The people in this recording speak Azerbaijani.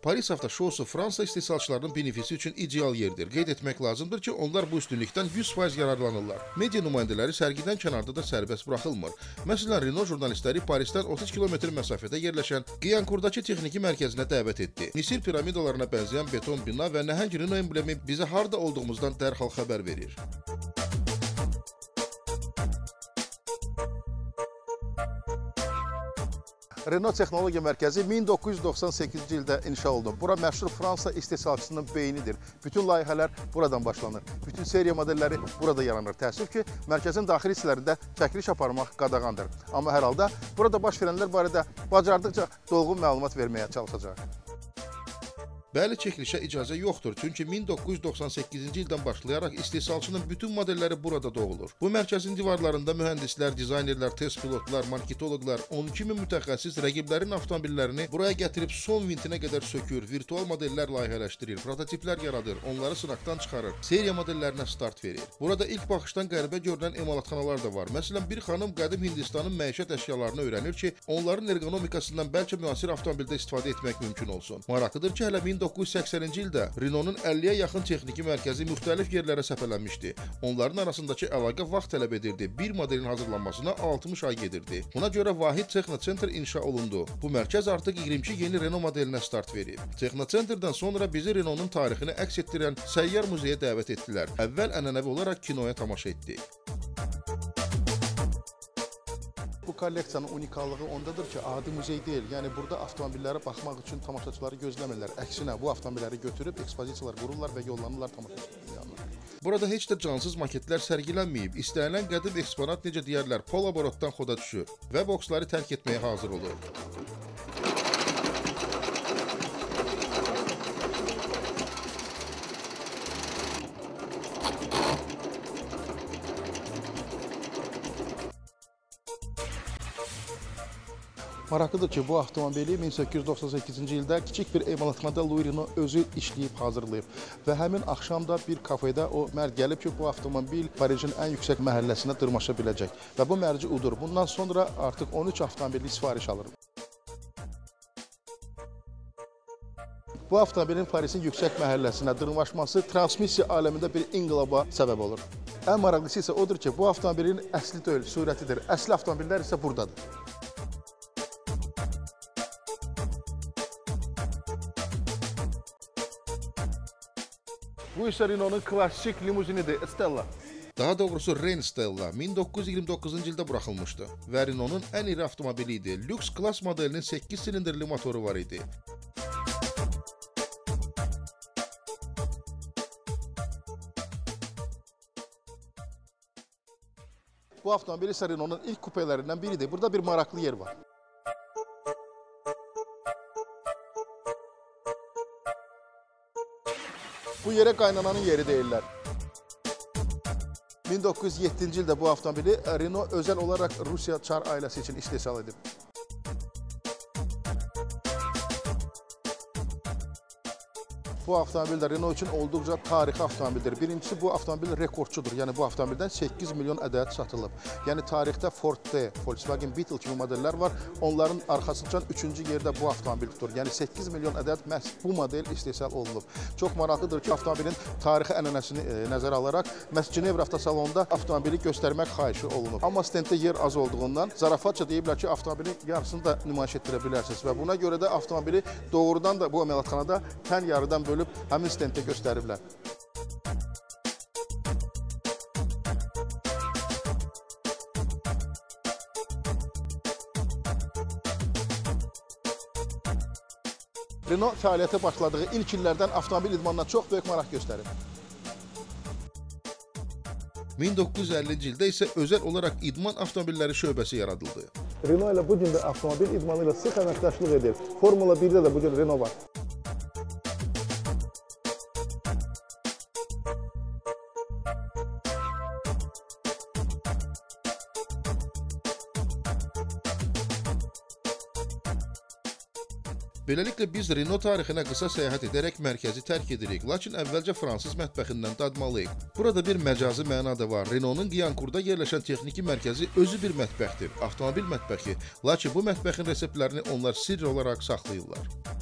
Paris avtoşousu Fransa istehsalçılarının benefisi üçün ideal yerdir. Qeyd etmək lazımdır ki, onlar bu üstünlükdən 100% yararlanırlar. Media nümayəndələri sərgidən kənarda da sərbəst buraxılmır. Məsələn, Renault jurnalistləri Parisdən 30 km məsafədə yerləşən Guyancourt-dakı texniki mərkəzinə dəvət etdi. Misir piramidalarına bənzəyən beton bina və nəhəng Renault emblemi bizə harda olduğumuzdan dərhal xəbər verir. Renault Texnologiya Mərkəzi 1998-ci ildə inşa olunub. Bura məşhur Fransa istehsalçısının beynidir. Bütün layihələr buradan başlanır. Bütün seriya modelləri burada yaranır. Təəssüf ki, mərkəzin daxili hissələrində çəkiliş aparmaq qadağandır. Amma hər halda burada baş verənlər barədə bacardıqca dolğun məlumat verməyə çalışacaq. Bəli, çəkilişə icazə yoxdur, çünki 1998-ci ildən başlayaraq istehsalçının bütün modelləri burada doğulur. Bu mərkəzin divarlarında mühəndislər, dizaynerlər, test pilotlar, marketoloqlar, 12.000 mütəxəssis rəqiblərin avtomobillərini buraya gətirib son vintinə qədər sökür, virtual modellər layihələşdirir, prototiplər yaradır, onları sınaqdan çıxarır, seriya modellərinə start verir. Burada ilk baxışdan qəribə görünən emalatxanalar da var. Məsələn, bir xanım qədim Hindistanın məişət əşyalarını öyrənir ki, onların ergonomikasından bəlkə müasir avtomobildə istifadə etmək mümkün olsun. Maraqlıdır ki, hələ 1980-ci ildə Renault-nun 50-yə yaxın texniki mərkəzi müxtəlif yerlərə səpələnmişdi. Onların arasındakı əlaqə vaxt tələb edirdi. Bir modelin hazırlanmasına 60 ay gedirdi. Buna görə vahid Texnocenter inşa olundu. Bu mərkəz artıq 22 yeni Renault modelinə start verir. Texnocenterdən sonra bizi Renault-nun tarixini əks etdirən səyyar muzeyə dəvət etdilər. Əvvəl ənənəvi olaraq kinoya tamaşa etdik. Bu kolleksiyanın unikallığı ondadır ki, adi muzey deyil. Yəni, burada avtomobillərə baxmaq üçün tamaşaçıları gözləmirlər. Əksinə, bu avtomobilləri götürüb ekspozisiyalar qururlar və yollanırlar tamaşaçıların yanına. Burada heç də cansız maketlər sərgilənməyib. İstənilən qədim eksponat, necə deyərlər, polaborotdan xoda düşür və boksları tərk etməyə hazır olur. Maraqlıdır ki, bu avtomobili 1898-ci ildə kiçik bir emalatxanada Louis Renault özü işləyib, hazırlayıb. Və həmin axşam da bir kafedə o mərc gəlib ki, bu avtomobil Parijin ən yüksək məhəlləsinə dırmaşa biləcək. Və bu mərci udur. Bundan sonra artıq 13 avtomobili sifariş alır. Bu avtomobilin Parisin yüksək məhəlləsinə dırmaşması transmissiya aləmində bir inqilaba səbəb olur. Ən maraqlısı isə odur ki, bu avtomobilin əsli deyil, surətidir. Əsli avtomobillər isə buradadır. Bu isə Renault-nun klassik limuzinidir, Stella. Daha doğrusu Ren Stella 1929-cu ildə buraxılmışdı və Renault-nun ən iri avtomobili idi. Lüks klass modelinin 8 silindirli motoru var idi. Bu avtomobil isə Renault-nun ilk kupələrindən biridir. Burada bir maraqlı yer var. Bu yerə qaynananın yeri deyirlər. 1907-ci ildə bu avtomobili Renault özəl olaraq Rusiya Çar ailəsi üçün istehsal edib. Bu avtomobil də Renault üçün olduqca tarixi avtomobildir. Birincisi, bu avtomobil rekordçudur. Yəni, bu avtomobildən 8 milyon ədəd satılıb. Yəni, tarixdə Ford T, Volkswagen Beetle kimi modellər var. Onların arxasınca 3-cü yerdə bu avtomobil tutur. Yəni, 8 milyon ədəd məhz bu model istehsal olunub. Çox maraqlıdır ki, avtomobilin tarixi ənənəsini nəzərə alaraq məhz Cenevre avtosalonunda avtomobili göstərmək xahişi olunub. Amma stenddə yer az olduğundan zarafatça deyiblər ki, avtomobilin yarısını da nümayiş etdirə bilərsiniz. Və buna görə də avtomobili doğrudan da bu əməlatxanada tən yarıdan bölüb həmin stenddə göstəriblər. Renault fəaliyyətə başladığı ilk illərdən avtomobil idmanına çox böyük maraq göstərib. 1950-ci ildə isə özəl olaraq idman avtomobilləri şöbəsi yaradıldı. Renault ilə bu gün də avtomobil idmanı ilə sıx əməkdaşlıq edir. Formula 1-də də bu gün Renault var. Beləliklə, biz Renault tarixinə qısa səyahət edərək mərkəzi tərk edirik, lakin əvvəlcə fransız mətbəxindən dadmalıyıq. Burada bir məcazi məna da var. Renault-nun Guyancourt-da yerləşən texniki mərkəzi özü bir mətbəxdir, avtomobil mətbəxi, lakin bu mətbəxin reseptlərini onlar sirr olaraq saxlayırlar.